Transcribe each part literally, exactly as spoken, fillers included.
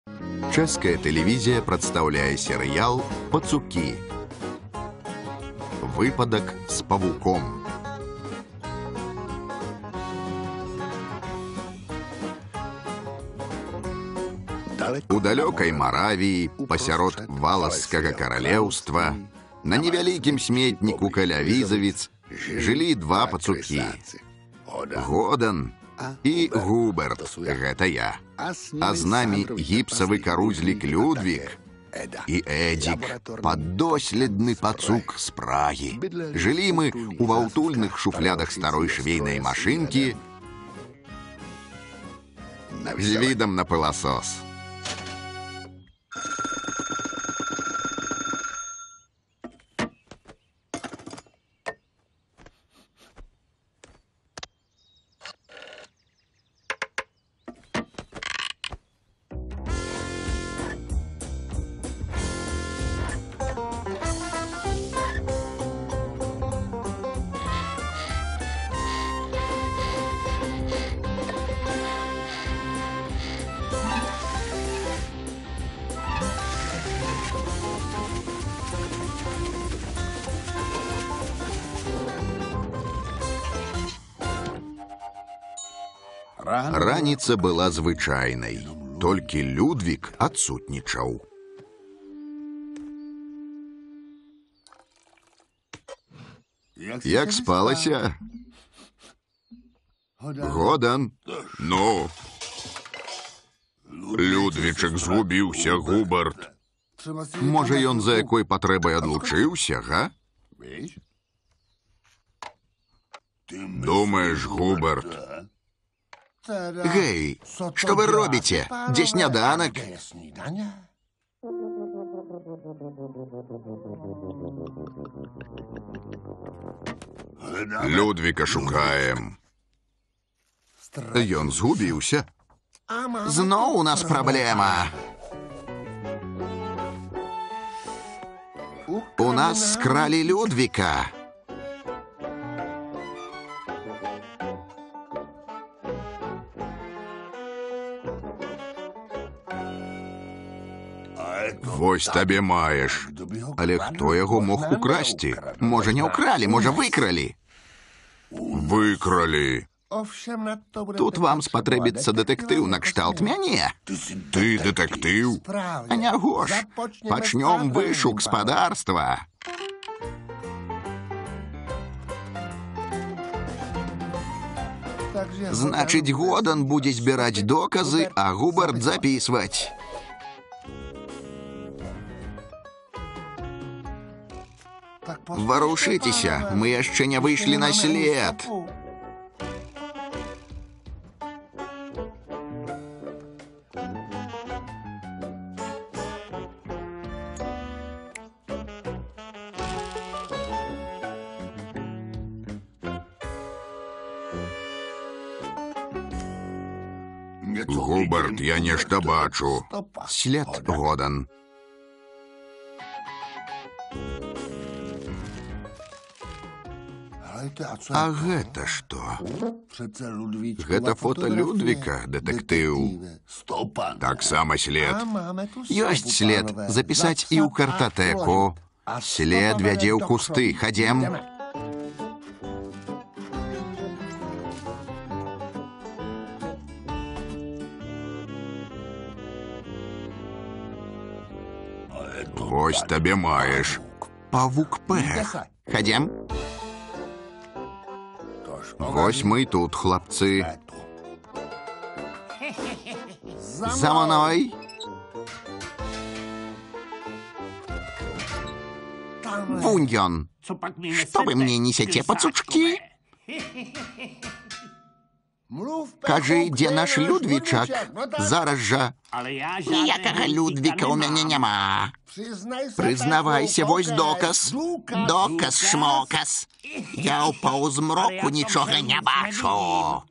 Чэшская тэлевізія прадстаўляе серыял «Пацукі». Выпадак з павуком. У далёкай Маравіі, пасярод Валашскага каралеўства, на невялікім сметніку каля Візавіц жылі два пацукі – Годан і Губерт, гэта я. А з намі гіпсавы карузлік Людвік і Эдзік, паддоследны пацук з Прагі. Жылі мы ў ваўтульных шуфлядах старой швейнай машынкі з відам на пыласос. Раніца была звычайнай, толькі Людвік адсутнічаў. Як спалася? Годан? Ну? Людвічак згубіўся, Губерт. Можа, ён за якой патрэбай адлучыўся, га? Думаеш, Губерт? Гей, што вы робіце? Дзе сняданак? Людвіка шукаем. Ён згубіўся. Зноў у нас праблема. У нас скралі Людвіка. Вось табе маеш. Але хто яго мог украсці? Можа, не ўкралі, можа, выкралі. Выкралі. Тут вам спатрэбіцца дэтэктыў накшталт мяне. Ты дэтэктыў? А няго ж. Пачнём вышук спадарства. Значыць, Годан будзе збіраць доказы, а Губерт запісваць. Варушыцеся, мы яшчэ не выйшлі на след. Губерт, я нешта бачу. След, Годан. А гэта што? Гэта фота Людвіка, дэтэктыў. Таксама след. Ёсць след. Запісаць і ў картатэку. След вядзе ў кусты. Хадзем. Вось табе маеш. Павук Пэх. Хадзем. Вось мы тут, хлапцы. За мной. Вунь ён. Што вы мне несяце, пацучкі? Кажы, дзе наш Людвічак? Зараз жа. Ніякага Людвіка ў мяне няма. Прызнавайся, вось доказ. Доказ, шмоказ. Я ў паўзмроку нічога не бачу.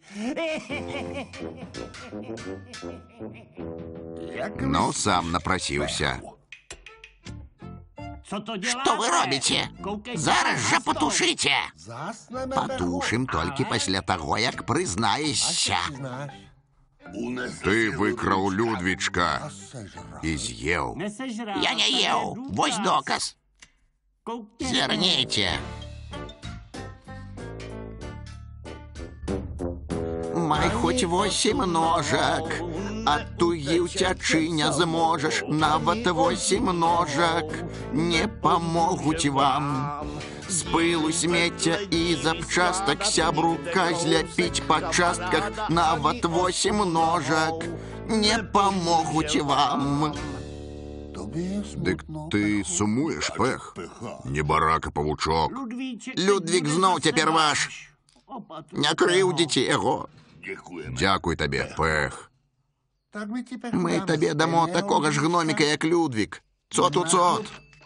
Ну, сам напрасіўся. Што вы робіце? Зараз жа патушыце. Патушым толькі пасля таго, як прызнаешся. Ты выкрал Людвічка і з'їв. Я не ел. Вось доказ. Зерните. Май хоць восемь ножак, а тугі ўцячы не зможаш. Нават восемь ножак не памогуць вам. З пылу, смецця і запчастак сябру зляпіць па частках. Нават восемь ножак не памогуць вам. Дык ты сумуеш, Пэх? Небарака, павучок. Людвік зноў цяпер ваш. Не крыўдзіце яго. Дзякуй табе, Пэх. Мы табе дамо такога ж гноміка, як Людвік. Цот-у-цот.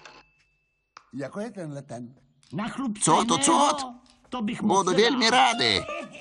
Цот-у-цот. Буду вельмі рады.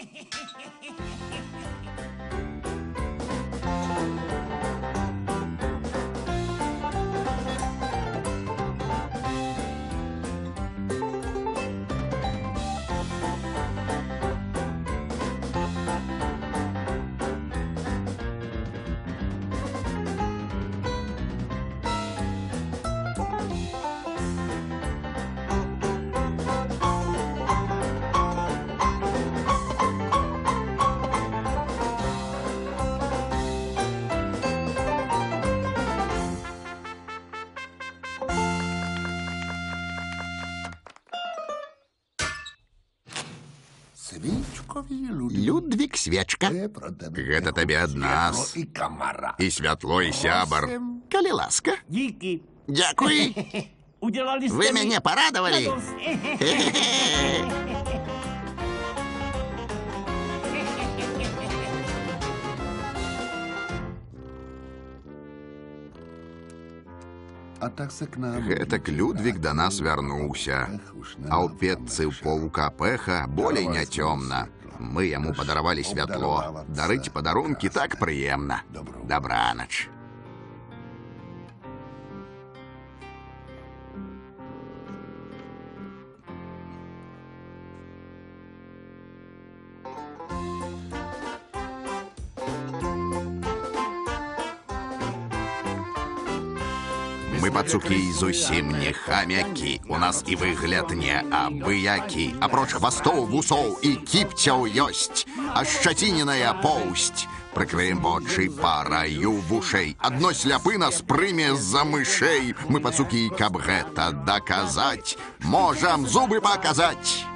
Людвік свечка. Гэта табе ад нас. І святло, і сябар. Калі ласка. Дзякуй. Вы мяне парадавалі. Гэтак Людвік да нас вярнуўся. А ў печцы ў павука Пэха болей не цёмна. Мы яму падаравалі святло. Дарыць падарункі так прыемна. Дабранач. Мы пацукі зусім не хамякі. У нас і выгляд не абыякі. Апроч хвастоў, вусоў і кіпцяў ёсць ашчаціненая поўсць. Прыкрыем вочы параю вушэй. Адно сляпы нас прыме з-за мышэй. Мы пацукі, каб гэта даказаць, можам зубы паказаць.